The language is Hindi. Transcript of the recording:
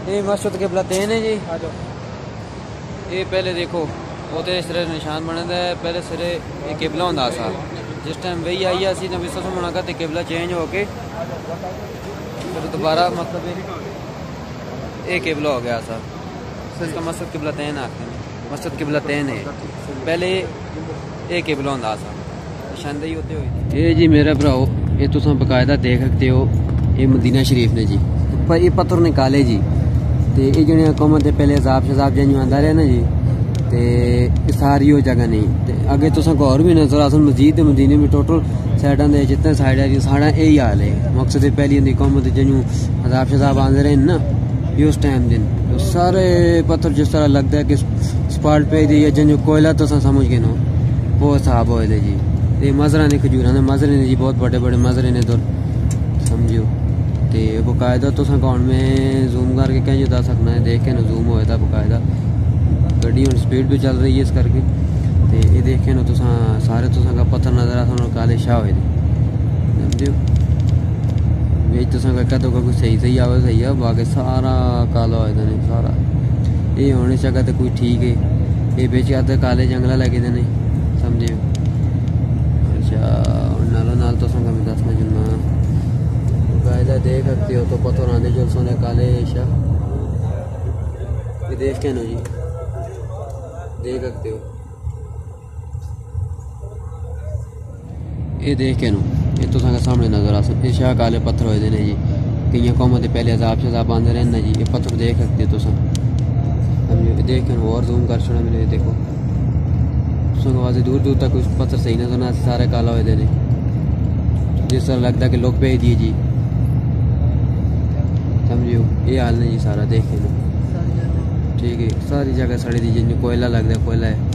ये मस्जिद किबलतैन है जी। ये पहले देखो ਉਹਦੇ ਸਿਰੇ ਨਿਸ਼ਾਨ ਬਣਦਾ ਹੈ। ਪਹਿਲੇ ਸਿਰੇ ਇਹ ਕਿਬਲਾ ਹੁੰਦਾ ਸੀ। ਜਿਸ ਟਾਈਮ ਵਹੀ ਆਈ ਅਸੀਂ ਨਬੀ ਸੱਲੱਲਾਹੁ ਅਲੈहि ਵਸੱਲਮ ਤੇ ਕਿਬਲਾ ਚੇਂਜ ਹੋ ਕੇ फिर दोबारा मतलब ये किबला हो गया था। इसका मस्जिद किबलतैन आते हैं। मस्जिद किबलतैन है। पहले ये किबला होता था। निशानदेही होते हुए ये जी मेरा भराओ ये तुम बकायदा देख सकते हो। ये मदीना शरीफ ने जी पर ये पत्थर ने काले जी। तो ये जो हुकूमत है पहले अजाब शजाब जंज आंदा रहा ना जी। तो सारी वो जगह नहीं तो अगे तुम और भी नजर आसन मस्जिद मदीने में टोटल साइडा दे जितने साइड है साढ़ा यही हाल है। मकसद पहली होंगी कौमत जंजू अजाब शजाब आते रहे ना ये उस टाइम दिन तो सारे पत्थर जिस तरह लगता है कि स्पॉट पे दी जंजू कोयला तो समझ गए नो वो हिसाब हो जी। ये मजरा ने खजूर ने मजरे ने जी बहुत बड़े बड़े मजरे ने तो समझो तो बकायदा तो अकाउंट में जूम करके कहीं बता सकना है। देख के ना जूम होया था बकायदा गड्डी हम स्पीड भी चल रही है इस करके तो ये देखे ना तुसा सारे तुसा का पत्थर नजर आता काले शाह हुए समझो बिच तुसा का कदों का कोई सही सही आवे सही है बाकी सारा काला होए नहीं सारा ये होने जगह तो कोई ठीक है। ये बिच आते काले जंगला लगे ने समझे। अच्छा नालों नाल तुसा का मैं दसना जुलना कायदा देख सकते हो तो पत्थर आने जो सोने काले शाह ये देख के नो जी देख सकते हो। ये देख के नो ये तो सामने नजर आ सकते शाह काले पत्थर होए ने जी। कई कौमत पहले अजाब शजाब आते रहे ना जी। ये पत्थर देख सकते हो समझो। देख के और जूम कर छोड़ा मैंने देखो तुम दूर दूर तक कुछ पत्थर सही नजर ना सारे काला होए ने जिस तरह लगता है कि लोग भेज दिए जी समझो। ये हाल नहीं जी सारा देख के नो ठीक है। सारी जगह सड़ी दी जिन कोयला लगता है कोयला है।